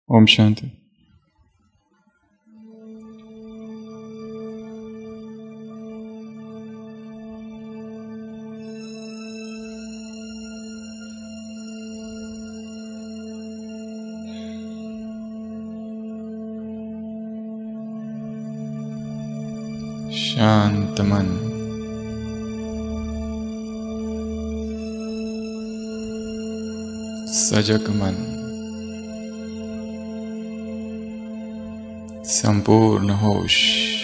ओम शांति। शांत मन, सजग मन, संपूर्ण होश।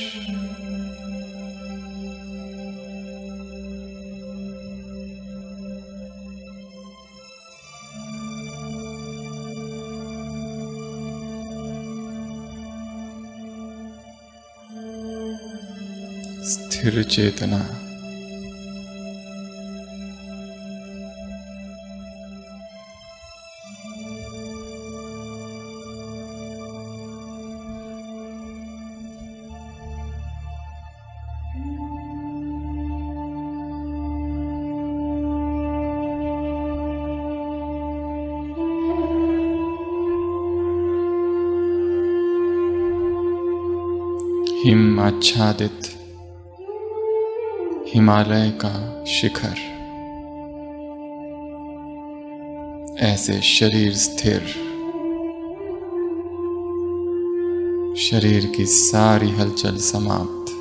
स्थिर चेतना, हिम आच्छादित हिमालय का शिखर, ऐसे शरीर स्थिर, शरीर की सारी हलचल समाप्त।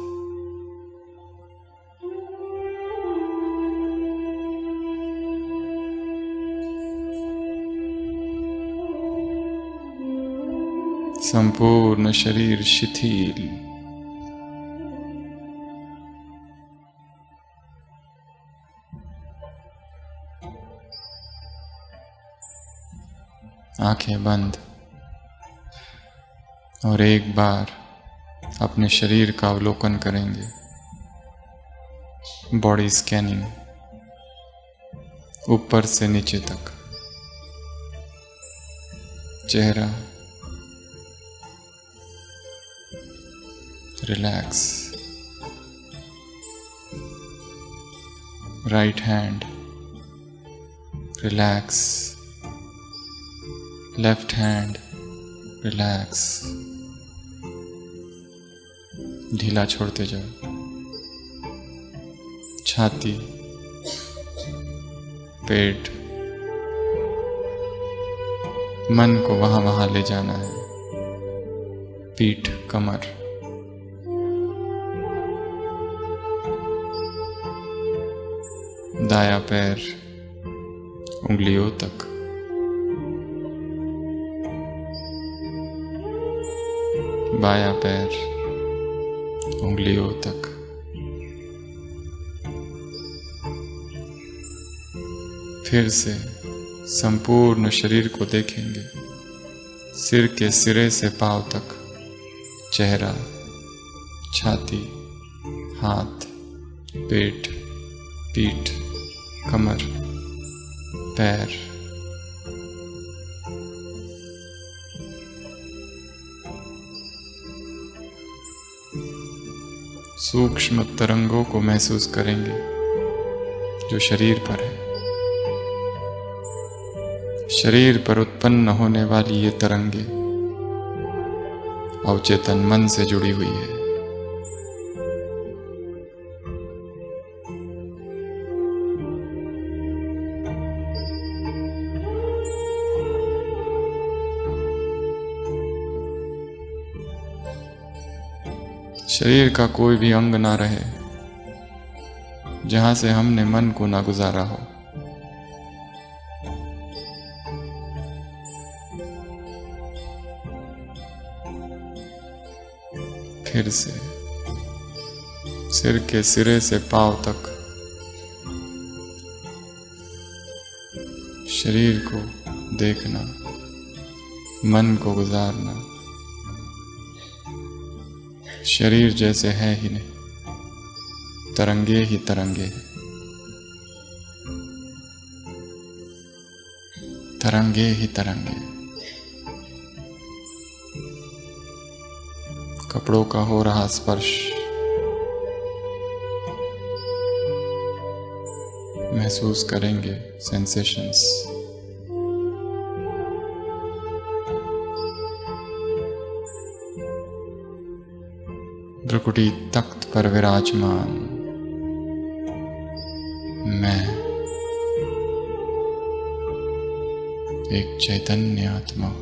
संपूर्ण शरीर शिथिल, आंखें बंद और एक बार अपने शरीर का अवलोकन करेंगे। बॉडी स्कैनिंग ऊपर से नीचे तक, चेहरा relax, right hand relax, left hand relax, ढीला छोड़ते जाओ। छाती, पेट, मन को वहां वहां ले जाना है। पीठ, कमर, दायां पैर उंगलियों तक, बायां पैर उंगलियों तक। फिर से संपूर्ण शरीर को देखेंगे, सिर के सिरे से पांव तक, चेहरा, छाती, हाथ, पेट, पीठ, कमर, पैर। सूक्ष्म तरंगों को महसूस करेंगे जो शरीर पर है। शरीर पर उत्पन्न होने वाली ये तरंगे अवचेतन मन से जुड़ी हुई है। शरीर का कोई भी अंग ना रहे जहां से हमने मन को ना गुजारा हो। फिर से सिर के सिरे से पांव तक शरीर को देखना, मन को गुजारना। शरीर जैसे है ही नहीं, तरंगे ही तरंगे हैं, तरंगे ही तरंगे। कपड़ों का हो रहा स्पर्श महसूस करेंगे, सेंसेशंस। भ्रुकुटी तख्त पर विराजमान मैं एक चैतन्य आत्मा हूं।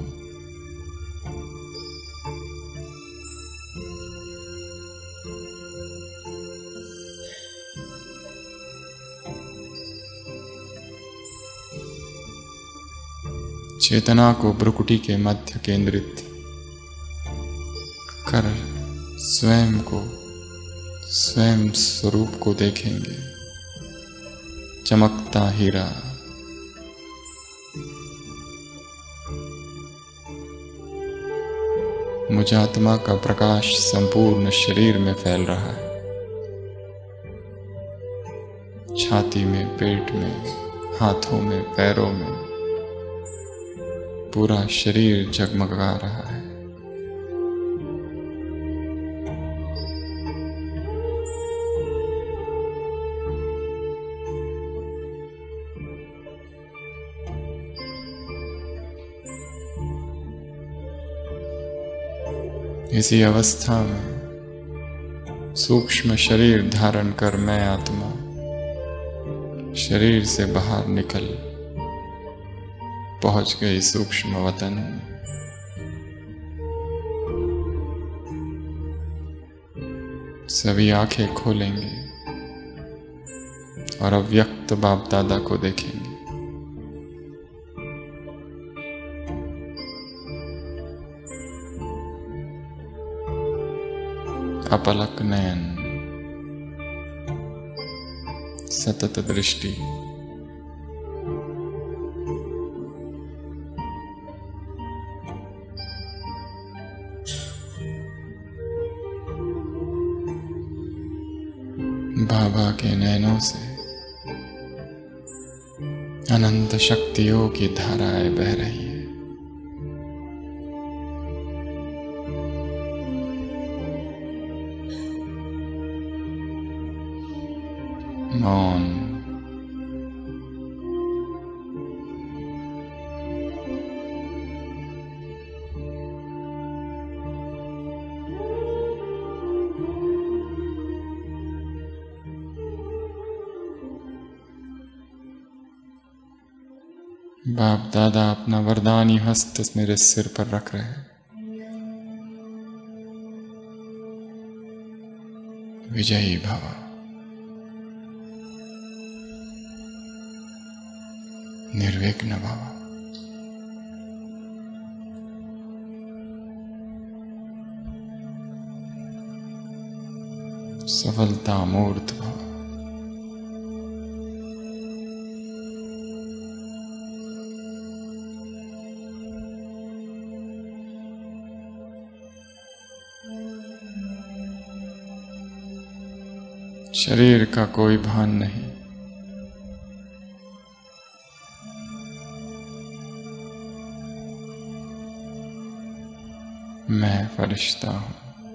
चेतना को भ्रुकुटी के मध्य केंद्रित कर स्वयं को, स्वयं स्वरूप को देखेंगे। चमकता हीरा, मुझ आत्मा का प्रकाश संपूर्ण शरीर में फैल रहा है। छाती में, पेट में, हाथों में, पैरों में, पूरा शरीर जगमगा रहा है। इसी अवस्था में सूक्ष्म शरीर धारण कर मैं आत्मा शरीर से बाहर निकल पहुंच गई सूक्ष्म वतन में। सभी आंखें खोलेंगे और अव्यक्त बाप दादा को देखेंगे। अपलक नयन, सतत दृष्टि, बाबा के नयनों से अनंत शक्तियों की धाराएं बह रही है। मौन, बाप दादा अपना वरदानी हस्त मेरे सिर पर रख रहे हैं। विजयी भव, निर्विघ्न भव। सफलता मूर्त भव। शरीर का कोई भान नहीं, मैं फरिश्ता हूं।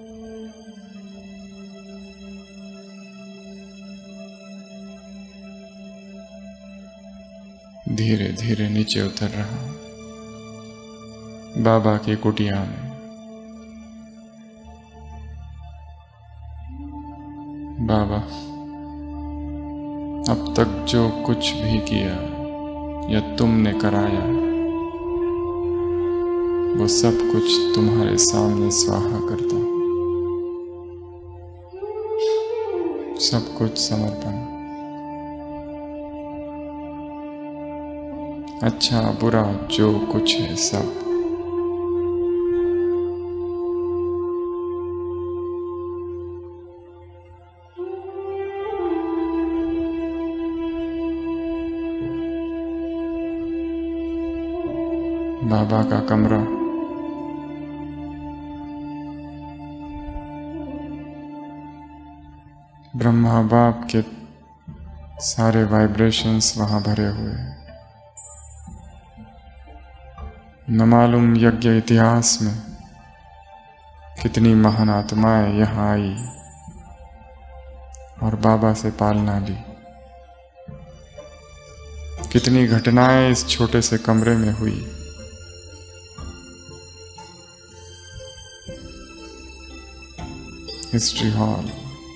धीरे धीरे नीचे उतर रहा हूं बाबा की कुटिया में। बाबा, अब तक जो कुछ भी किया या तुमने कराया वो सब कुछ तुम्हारे सामने स्वाहा करता हूं। सब कुछ समर्पण। अच्छा बुरा जो कुछ है सब बाबा का कमरा ब्रह्मा बाप के सारे वाइब्रेशंस वहां भरे हुए हैं। न मालूम यज्ञ इतिहास में कितनी महान आत्माएं यहां आई और बाबा से पालना ली। कितनी घटनाएं इस छोटे से कमरे में हुई। हिस्ट्री हॉल,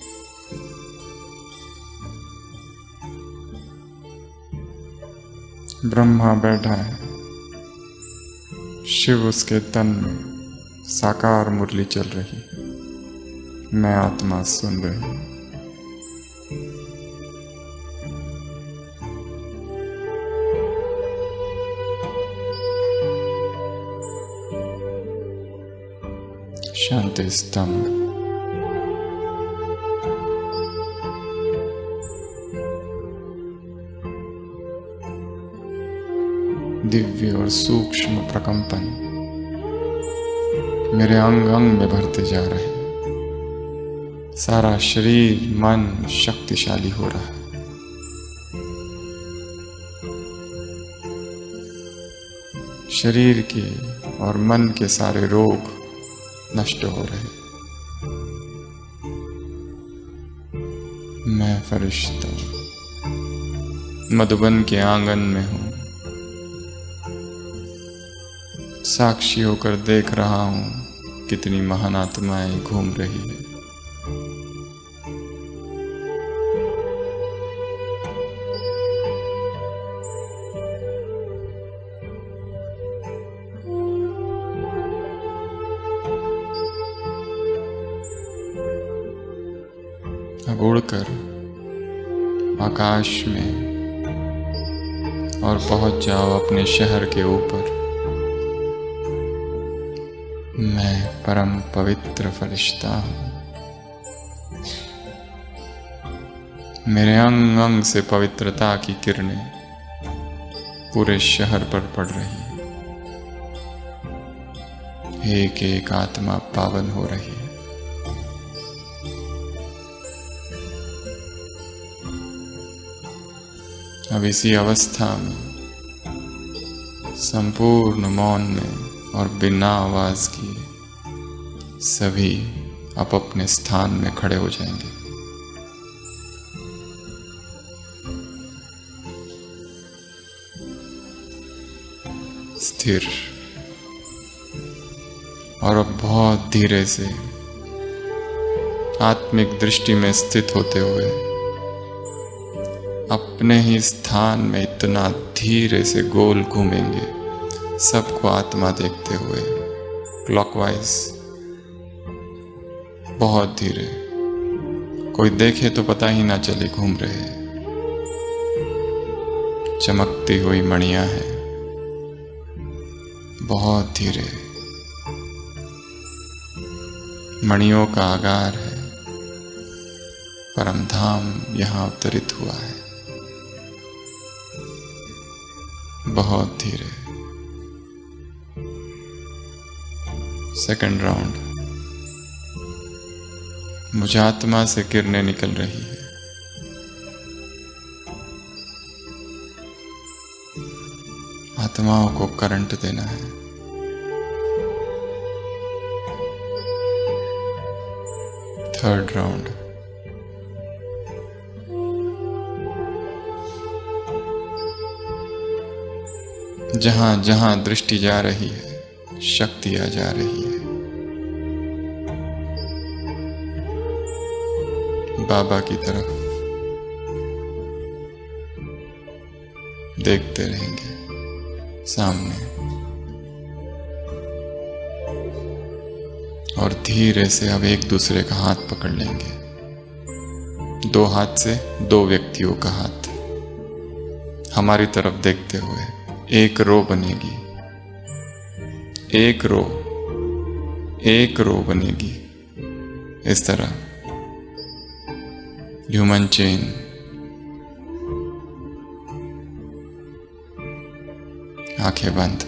ब्रह्मा बैठा है, शिव उसके तन में, साकार मुरली चल रही, मैं आत्मा सुन रही। शांति स्तंभ, दिव्य और सूक्ष्म प्रकंपन मेरे अंग अंग में भरते जा रहे, सारा शरीर मन शक्तिशाली हो रहा है। शरीर के और मन के सारे रोग नष्ट हो रहे। मैं फरिश्ता मधुबन के आंगन में हूं, साक्षी होकर देख रहा हूं कितनी महान आत्माएं घूम रही है। अब उड़कर आकाश में और पहुंच जाओ अपने शहर के ऊपर। मैं परम पवित्र फरिश्ता हूं, मेरे अंग अंग से पवित्रता की किरणें पूरे शहर पर पड़ रही है। एक एक आत्मा पावन हो रही है। अब इसी अवस्था में संपूर्ण मौन में और बिना आवाज किए सभी अपने स्थान में खड़े हो जाएंगे। स्थिर और अब बहुत धीरे से आत्मिक दृष्टि में स्थित होते हुए अपने ही स्थान में इतना धीरे से गोल घूमेंगे, सबको आत्मा देखते हुए क्लॉकवाइज, बहुत धीरे, कोई देखे तो पता ही ना चले घूम रहे। चमकती हुई मणियां हैं, बहुत धीरे, मणियों का आगार है, परम धाम यहां अवतरित हुआ है। बहुत धीरे। सेकंड राउंड, मुझ आत्मा से किरणें निकल रही है। आत्माओं को करंट देना है। थर्ड राउंड, जहां जहां दृष्टि जा रही है शक्ति आ जा रही है। बाबा की तरफ देखते रहेंगे सामने, और धीरे से अब एक दूसरे का हाथ पकड़ लेंगे। दो हाथ से दो व्यक्तियों का हाथ हमारी तरफ देखते हुए एक रो बनेगी, एक रो बनेगी। इस तरह ह्यूमन चेन, आंखें बंद।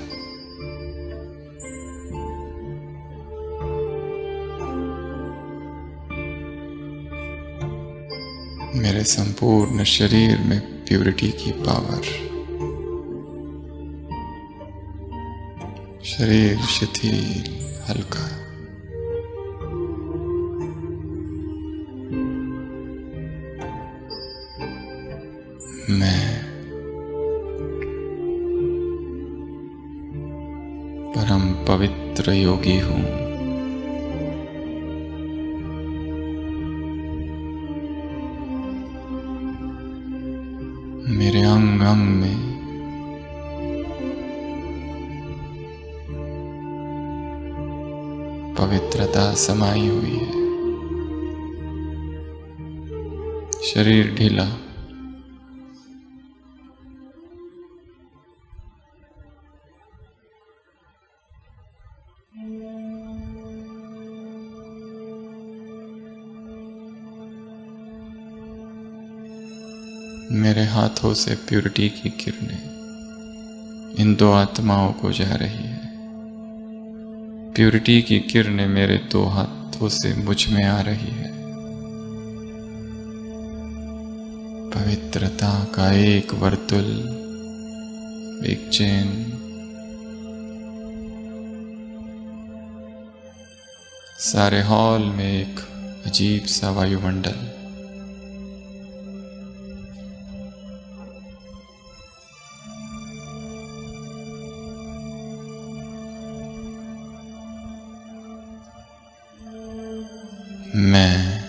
मेरे संपूर्ण शरीर में प्यूरिटी की पावर, शरीर शिथिल हल्का, मैं परम पवित्र योगी हूं। मेरे अंग अंग में पवित्रता समाई हुई है। शरीर ढीला, मेरे हाथों से प्यूरिटी की किरणें इन दो आत्माओं को जा रही है। प्यूरिटी की किरणें मेरे दो हाथों से मुझ में आ रही है। पवित्रता का एक वर्तुल, एक चेन सारे हॉल में एक अजीब सा वायुमंडल। मैं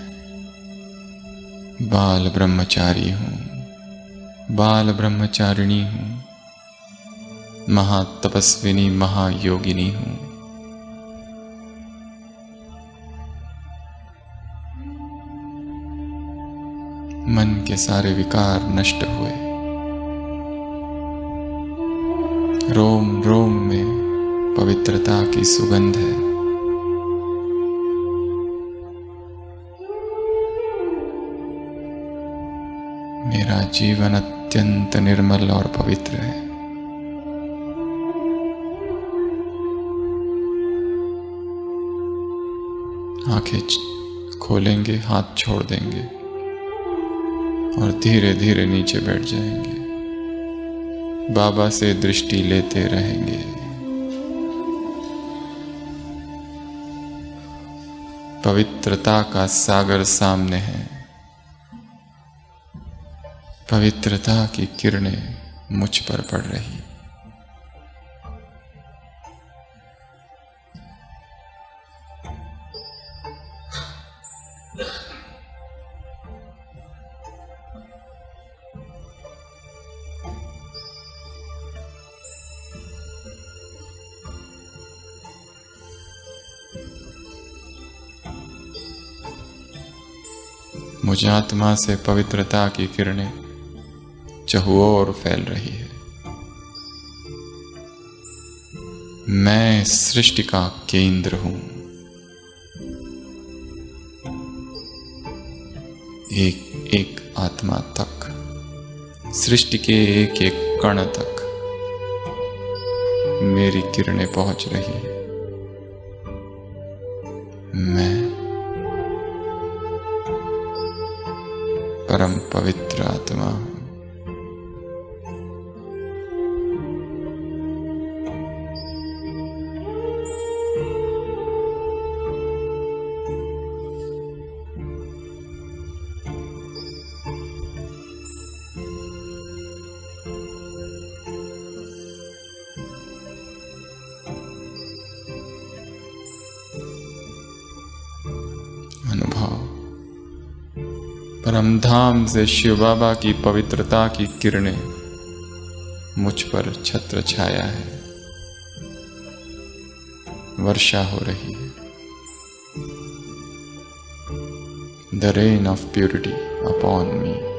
बाल ब्रह्मचारी हूँ, बाल ब्रह्मचारिणी हूँ, महातपस्विनी महायोगिनी हूँ। मन के सारे विकार नष्ट हुए। रोम रोम में पवित्रता की सुगंध है। मेरा जीवन अत्यंत निर्मल और पवित्र है। आंखें खोलेंगे, हाथ छोड़ देंगे और धीरे धीरे नीचे बैठ जाएंगे। बाबा से दृष्टि लेते रहेंगे। पवित्रता का सागर सामने है। पवित्रता की किरणें मुझ पर पड़ रही। मुझ आत्मा से पवित्रता की किरणें चहुओर फैल रही है। मैं सृष्टि का केंद्र हूं। एक एक आत्मा तक, सृष्टि के एक एक कण तक मेरी किरणें पहुंच रही है। मैं परम पवित्र आत्मा हूं। अनुभव परमधाम से शिव बाबा की पवित्रता की किरणें मुझ पर छत्र छाया है। वर्षा हो रही है। The rain of purity upon me.